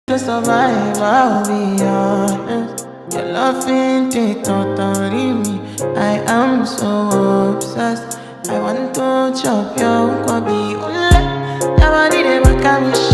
To survive, I'll be honest. Your love ain't it totally me. I am so obsessed. I want to chop your kobe. Your body, they back, I wish